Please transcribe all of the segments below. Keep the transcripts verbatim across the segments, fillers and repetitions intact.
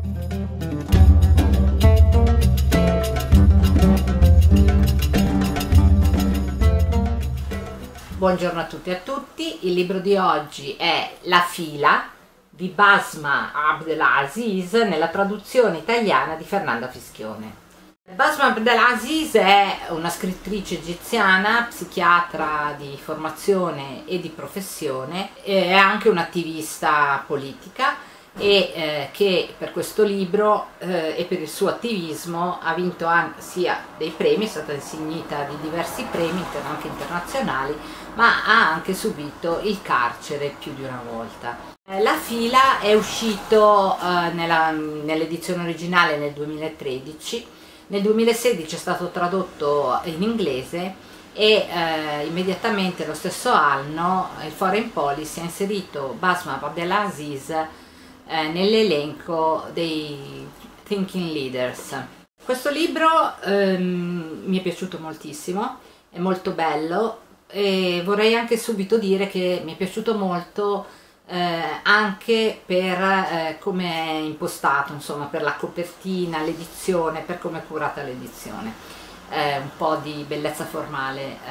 Buongiorno a tutti e a tutti, il libro di oggi è La fila di Basma Abdelaziz nella traduzione italiana di Fernanda Fischione. Basma Abdelaziz è una scrittrice egiziana, psichiatra di formazione e di professione, è anche un'attivista politica e eh, che per questo libro eh, e per il suo attivismo ha vinto anche, sia dei premi, è stata insignita di diversi premi anche internazionali, ma ha anche subito il carcere più di una volta. Eh, La fila è uscito eh, nell'edizione originale nel duemilatredici, nel duemilasedici è stato tradotto in inglese e eh, immediatamente lo stesso anno il Foreign Policy ha inserito Basma Abdelaziz eh, nell'elenco dei Thinking Leaders. Questo libro ehm, mi è piaciuto moltissimo, è molto bello e vorrei anche subito dire che mi è piaciuto molto eh, anche per eh, come è impostato, insomma, per la copertina, l'edizione, per come è curata l'edizione. Eh, un po' di bellezza formale eh,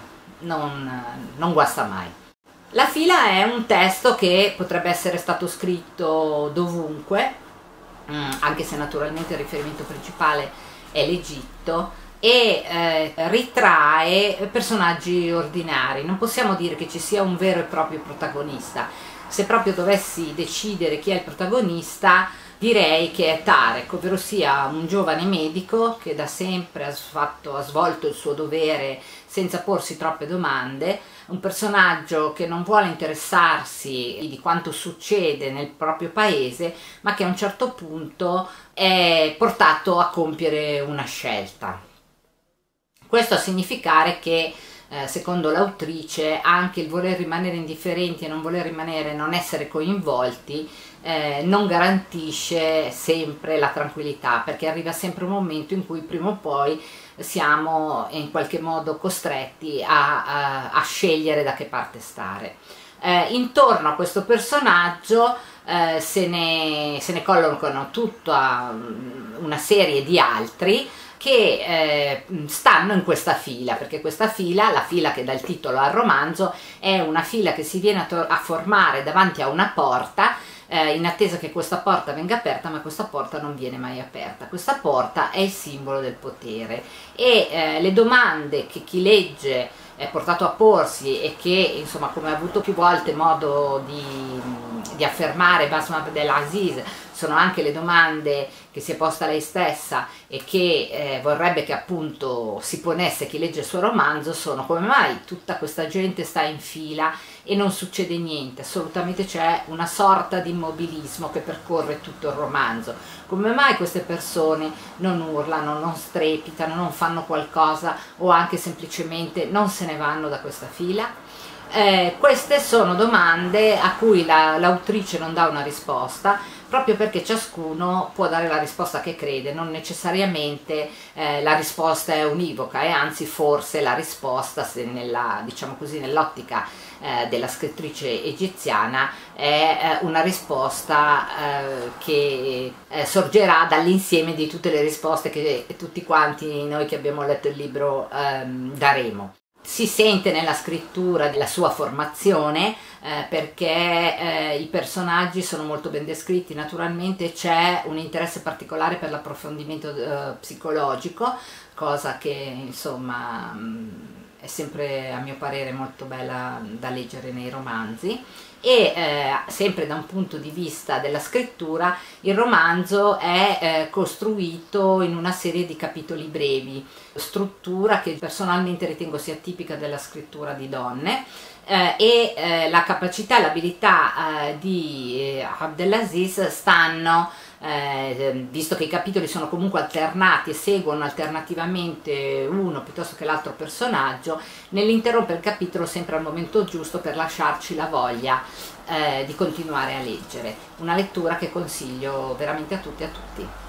non, non guasta mai. La fila è un testo che potrebbe essere stato scritto dovunque, anche se naturalmente il riferimento principale è l'Egitto, e eh, ritrae personaggi ordinari. Non possiamo dire che ci sia un vero e proprio protagonista. Se proprio dovessi decidere chi è il protagonista, direi che è Tarek, ovvero sia un giovane medico che da sempre ha, fatto, ha svolto il suo dovere senza porsi troppe domande, un personaggio che non vuole interessarsi di quanto succede nel proprio paese, ma che a un certo punto è portato a compiere una scelta. Questo a significare che Eh, secondo l'autrice anche il voler rimanere indifferenti e non voler rimanere, non essere coinvolti eh, non garantisce sempre la tranquillità, perché arriva sempre un momento in cui prima o poi siamo in qualche modo costretti a, a, a scegliere da che parte stare. Eh, intorno a questo personaggio eh, se, ne, se ne collocano tutta una serie di altri che eh, stanno in questa fila, perché questa fila, la fila che dà il titolo al romanzo, è una fila che si viene a, a formare davanti a una porta eh, in attesa che questa porta venga aperta, ma questa porta non viene mai aperta. Questa porta è il simbolo del potere e eh, le domande che chi legge è portato a porsi e che, insomma, come ha avuto più volte modo di, di affermare Basma Abdelaziz, sono anche le domande che si è posta lei stessa e che eh, vorrebbe che appunto si ponesse chi legge il suo romanzo, sono: come mai tutta questa gente sta in fila e non succede niente? Assolutamente c'è una sorta di immobilismo che percorre tutto il romanzo. Come mai queste persone non urlano, non strepitano, non fanno qualcosa o anche semplicemente non se ne vanno da questa fila? Eh, queste sono domande a cui l'autrice la, non dà una risposta, proprio perché ciascuno può dare la risposta che crede, non necessariamente eh, la risposta è univoca, e anzi forse la risposta, se nella, diciamo così, nell'ottica eh, della scrittrice egiziana, è eh, una risposta eh, che eh, sorgerà dall'insieme di tutte le risposte che tutti quanti noi che abbiamo letto il libro ehm, daremo. Si sente nella scrittura della sua formazione eh, perché eh, i personaggi sono molto ben descritti, naturalmente c'è un interesse particolare per l'approfondimento eh, psicologico, cosa che insomma è sempre, a mio parere, molto bella da leggere nei romanzi. E eh, sempre da un punto di vista della scrittura, il romanzo è eh, costruito in una serie di capitoli brevi, struttura che personalmente ritengo sia tipica della scrittura di donne, eh, e eh, la capacità e l'abilità eh, di eh, Abdelaziz stanno, eh, visto che i capitoli sono comunque alternati e seguono alternativamente uno piuttosto che l'altro personaggio, nell'interrompere il capitolo sempre al momento giusto per lasciarci la voglia eh, di continuare a leggere. Una lettura che consiglio veramente a tutti e a tutti.